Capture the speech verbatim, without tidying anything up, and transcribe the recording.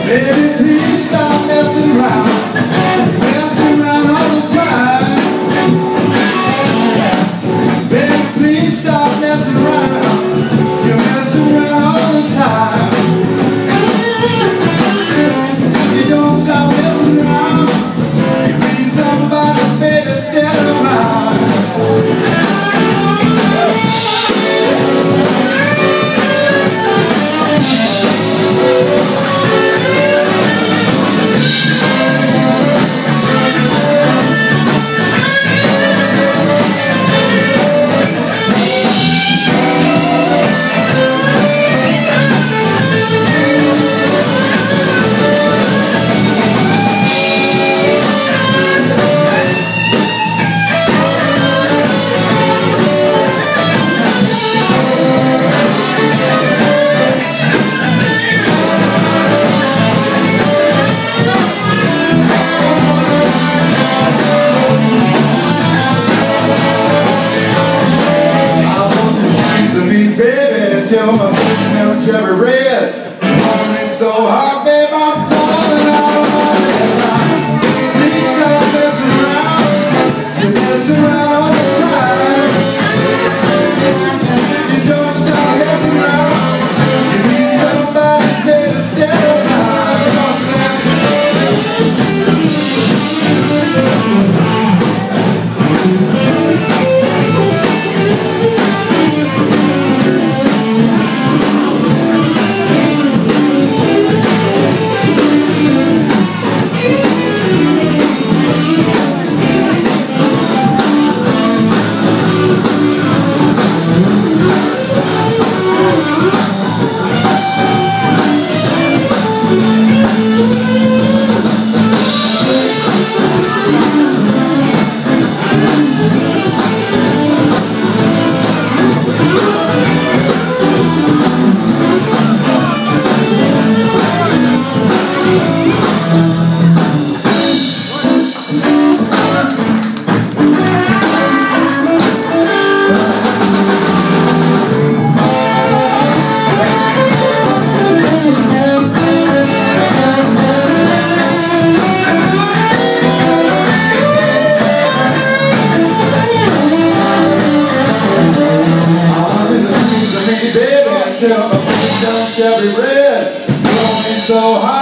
Baby, please stop messing around, messing around all the time. Baby, please stop messing around, you're messing around all the time. You don't stop messing around, you be somebody's baby, stand around. Till my face never cherry red. Want me so hard, babe, I'm falling out of my head. Please stop messing around, you're messing around all the time. You don't stop messing around, you need somebody's baby to stand around. You know what I'm saying? Till my face turns cherry red. Want me so high.